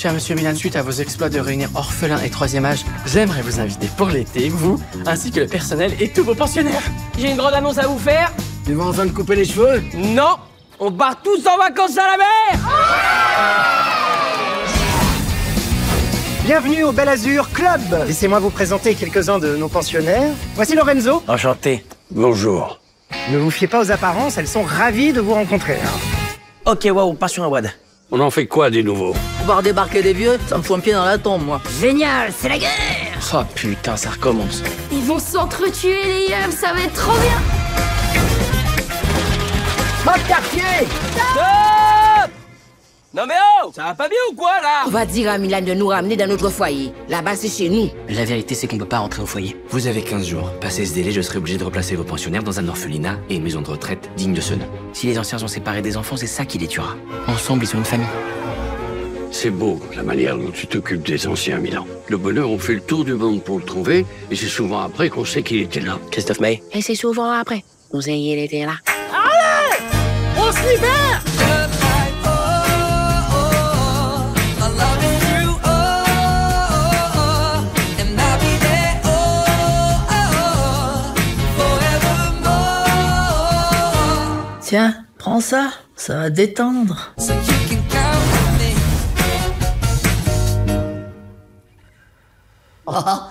Cher Monsieur Milan, suite à vos exploits de réunir orphelins et troisième âge, j'aimerais vous inviter pour l'été, vous, ainsi que le personnel et tous vos pensionnaires. J'ai une grande annonce à vous faire. Tu vas enfin te couper les cheveux? Non, on part tous en vacances à la mer. Bienvenue au Bel Azur Club. Laissez-moi vous présenter quelques-uns de nos pensionnaires. Voici Lorenzo. Enchanté. Bonjour. Ne vous fiez pas aux apparences, elles sont ravies de vous rencontrer. Ok, waouh, passion à Wad. On en fait quoi des nouveaux? Voir débarquer des vieux, ça me fout un pied dans la tombe, moi. Génial, c'est la guerre! Oh putain, ça recommence. Ils vont s'entretuer, les yeux, ça va être trop bien! Mon quartier. Stop! Non mais oh, ça va pas bien ou quoi là? On va dire à Milan de nous ramener dans notre foyer. Là-bas, c'est chez nous. La vérité, c'est qu'on peut pas rentrer au foyer. Vous avez 15 jours. Passé ce délai, je serai obligé de replacer vos pensionnaires dans un orphelinat et une maison de retraite digne de ce nom. Si les anciens sont séparés des enfants, c'est ça qui les tuera. Ensemble, ils sont une famille. C'est beau, la manière dont tu t'occupes des anciens, Milan. Le bonheur, on fait le tour du monde pour le trouver, et c'est souvent après qu'on sait qu'il était là. Christophe May. Et c'est souvent après. Nous ayez l'été là. Allez! On se libère! Tiens, prends ça, ça va détendre. Oh,